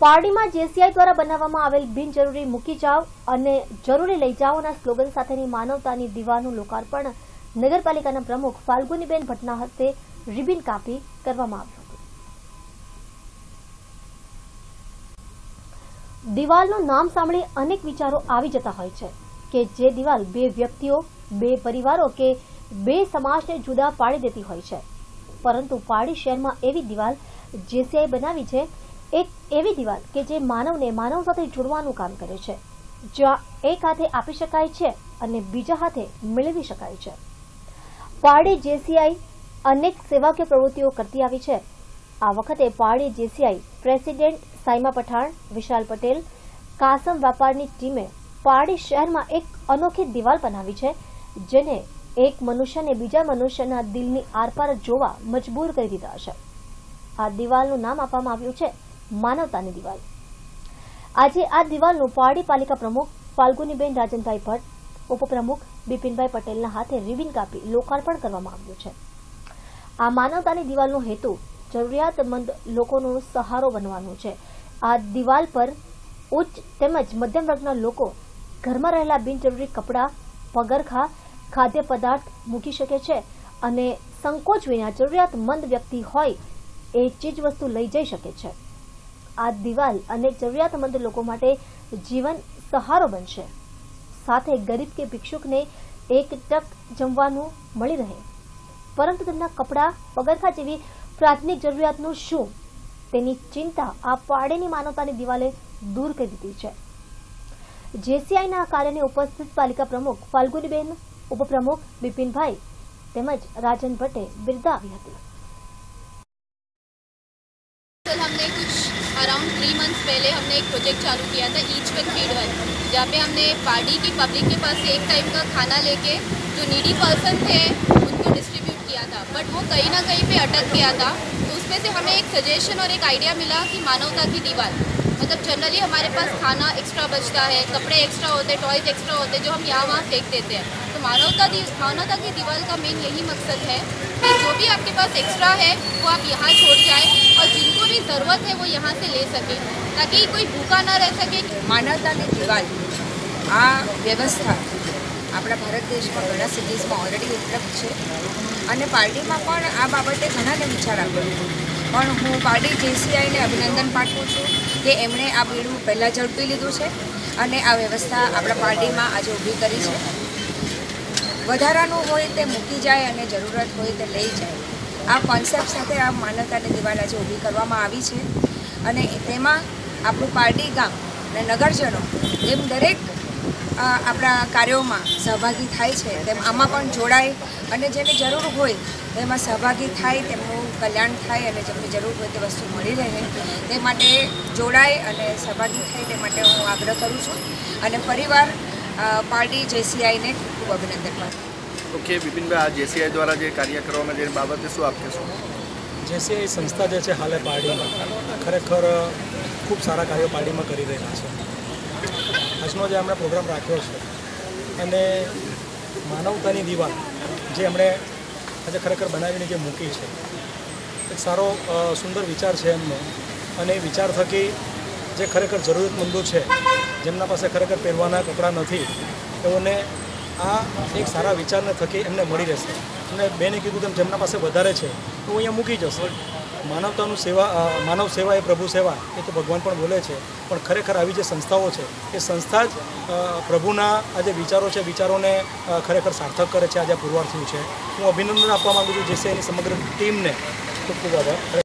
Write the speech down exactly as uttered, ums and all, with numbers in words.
પારડીમાં JCI દ્વારા બનાવવામાં આવેલ બિનજરૂરી મૂકી જાઓ અને જરૂરી લઈ જાઓના સ્લોગન સાથેની માનવતાની દીવાલનું લોકાર્પણ નગરપાલિકાના પ્રમુખ ફાલ્ગુનીબેન ભટ્ટના હસ્તે રિબિન કાપી કરવામાં આવ્યું હતું। દીવાલનું નામ સાંભળી અનેક વિચારો આવી જતા હોય છે કે જે દીવાલ બે વ્યક્તિઓ, બે પરિવારો કે બે સમાજને જુદા પાડી દેતી હોય છે, પરંતુ પારડી શહેરમાં એવી દીવાલ જેસીઆઈ બનાવી છે, એક એવી દીવાલ કે જે માનવને માનવ સાથે જોડવાનું કામ કરે છે, જ્યાં એક હાથે આપી શકાય છે અને બીજા હાથે મેળવી શકાય છે। પારડી જેસીઆઈ અનેક સેવાકીય પ્રવૃત્તિઓ કરતી આવી છે। આ વખતે પારડી જેસીઆઈ પ્રેસિડેન્ટ સાઈમા પઠાણ, વિશાલ પટેલ, કાસમ વ્યાપારની ટીમે પારડી શહેરમાં એક અનોખી દીવાલ બનાવી છે, જેને એક મનુષ્યને બીજા મનુષ્યના દિલની આરપાર જોવા મજબૂર કરી દીધા છે। આ દીવાલનું નામ આપવામાં આવ્યું છે માનવતાની દીવાલ। આજે આ દીવાલનું પારડી પાલિકા પ્રમુખ ફાલ્ગુનીબેન રાજનભાઈ ભટ્ટ, ઉપપ્રમુખ બિપિનભાઈ પટેલના હાથે રિબિન કાપી લોકાર્પણ કરવામાં આવ્યું છે। આ માનવતાની દીવાલનો હેતુ જરૂરિયાતમંદ લોકોનો સહારો બનવાનો છે। આ દીવાલ પર ઉચ્ચ તેમજ મધ્યમ વર્ગના લોકો ઘરમાં રહેલા બિનજરૂરી કપડાં, પગરખા, ખાદ્ય પદાર્થ મૂકી શકે છે અને સંકોચ વિના જરૂરિયાતમંદ વ્યક્તિ હોય એ ચીજ વસ્તુ લઈ જઈ શકે છે। આ દીવાલ અનેક જરૂરિયાતમંદ લોકો માટે જીવન સહારો બનશે, સાથે ગરીબ કે ભિક્ષુકને એક ટક જમવાનું મળી રહે, પરંતુ તેમના કપડાં, પગરખા જેવી પ્રાથમિક જરૂરિયાતનું શું, તેની ચિંતા આ પારડીની માનવતાની દિવાલે દૂર કરી દીધી છે। જેસીઆઈના કાર્યને ઉપસ્થિત પાલિકા પ્રમુખ ફાલ્ગુનીબેન, ઉપપ્રમુખ બિપિનભાઈ તેમજ રાજન ભટ્ટે બિરદાવી હતી। हमने कुछ अराउंड थ्री मंथ्स पहले हमने एक प्रोजेक्ट चालू किया था ईच वन फीड वन, जहाँ पे हमने पार्टी की पब्लिक के पास से एक टाइम का खाना लेके जो नीडी पर्सन थे उनको डिस्ट्रीब्यूट किया था, बट वो कहीं ना कहीं पे अटक गया था। तो उसमें से हमें एक सजेशन और एक आइडिया मिला कि मानवता की दीवार, मतलब जनरली हमारे पास खाना एक्स्ट्रा बचता है, कपड़े एक्स्ट्रा होते हैं, टॉयज एक्स्ट्रा होते हैं जो हम यहाँ वहाँ फेंक देते हैं। तो मानवता दी मानवता की दीवार का मेन यही मकसद है कि जो भी आपके पास एक्स्ट्रा है वो आप यहाँ छोड़ जाए और जिनको भी ज़रूरत है वो यहाँ से ले सके, ताकि कोई भूखा ना रह सके। मानवतानी दीवाल आ व्यवस्था अपना भारत देश में घણા સિટીઝમાં ઓલરેડી ઉપલબ્ધ છે અને પાર્ટીમાં પણ આ બાબતે ઘણાને વિચાર આવ્યો, પણ હું પાર્ટી જેસીઆઈને અભિનંદન પાઠવું છું કે એમણે આ બીડું પહેલાં ઝડપી લીધું છે અને આ વ્યવસ્થા આપણા પાર્ટીમાં આજે ઊભી કરી છે। વધારાનું હોય તે મૂકી જાય અને જરૂરત હોય તે લઈ જાય, આ કોન્સેપ્ટ સાથે આ માનવતાની દીવાલ આજે ઊભી કરવામાં આવી છે અને તેમાં આપણું પારડી ગામ અને નગરજનો એમ દરેક આપણા કાર્યોમાં સહભાગી થાય છે તેમ આમાં પણ જોડાય અને જેને જરૂર હોય તેમાં સહભાગી થાય, તેમનું કલ્યાણ થાય અને જેમને જરૂર હોય તે વસ્તુ મળી રહે તે માટે જોડાય અને સહભાગી થાય તે માટે હું આગ્રહ કરું છું અને ફરીવાર પારડી જેસીઆઈને ખૂબ અભિનંદન પાઠવું। ઓકે બિપિનભાઈ, આ જેસીઆઈ દ્વારા જે કાર્ય કરવામાં જે બાબતે શું આપ કહેશો? જેસીઆઈ સંસ્થા જે છે હાલે પારડીમાં ખરેખર ખૂબ સારા કાર્યો પારડીમાં કરી રહ્યા છે। આજનો જે આપણે પ્રોગ્રામ રાખ્યો છે અને માનવતાની દીવાલ જે એમણે આજે ખરેખર બનાવીને જે મૂકી છે, એક સારો સુંદર વિચાર છે એમનો અને એ વિચાર થકી જે ખરેખર જરૂરિયાતમંદો છે, જેમના પાસે ખરેખર પહેરવાના કપડાં નથી, તેઓને આ એક સારા વિચારને થકી એમને મળી રહેશે અને બેને કીધું તેમ જેમના પાસે વધારે છે તો અહીંયા મૂકી જશે। માનવતાનું સેવા, માનવ સેવા એ પ્રભુ સેવા, એ તો ભગવાન પણ બોલે છે, પણ ખરેખર આવી જે સંસ્થાઓ છે એ સંસ્થા જ પ્રભુના આ જે વિચારો છે વિચારોને ખરેખર સાર્થક કરે છે। આજે પુરવાર થયું છે। હું અભિનંદન આપવા માગું છું જેસીઆઈની સમગ્ર ટીમને। ખૂબ ખૂબ આભાર।